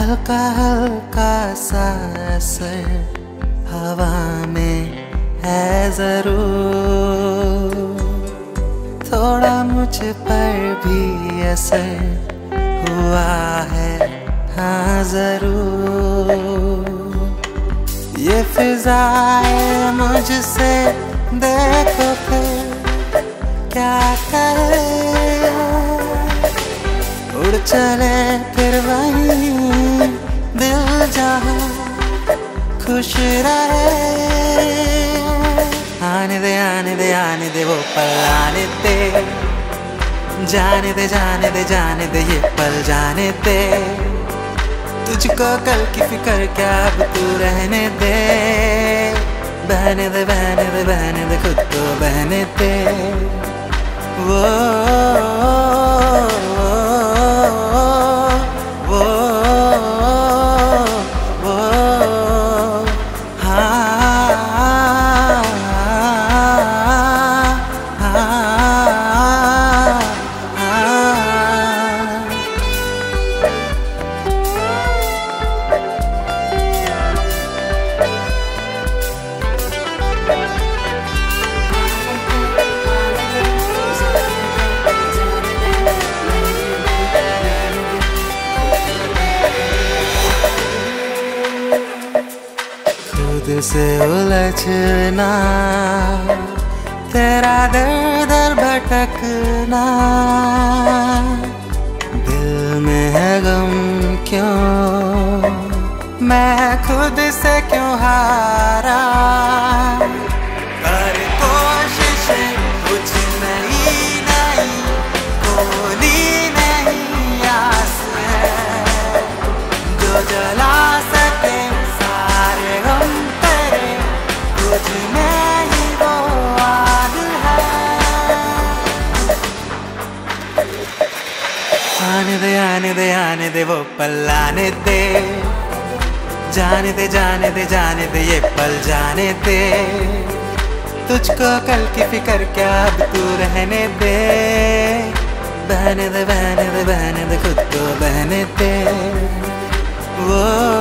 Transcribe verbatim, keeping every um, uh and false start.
हल्का हल्का सा असर हवा में है जरूर, थोड़ा मुझ पर भी असर हुआ है हाँ जरूर। ये फिजाएं मुझसे देखो फिर क्या करे, उड़ चले फिर वहीं दिल जहाँ खुश रहे। आने दे आने दे आने दे वो पल आने दे, जाने दे जाने दे जाने दे ये पल जाने दे। तुझको कल की फिक्र क्या अब तू रहने दे, बहने दे बहने दे बहने दे खुद को बहने दे। वो वो वो हाँ हाँ खुद से उलझना, तेरा दर दर भटकना, दिल में है गम क्यों, मैं खुद से क्यों हारा। पर कोशिशें कुछ नहीं नहीं खोली नहीं आस है, जो जला सके सारे गम तेरे तुझ में ही वो आग है। आने दे आने दे आने दे वो पल आने दे, जाने दे जाने दे जाने दे ये पल जाने दे। तुझको कल की फिक्र क्या अब तू रहने दे, बहने दे बहने दे बहने दे खुद को बहने दे। वो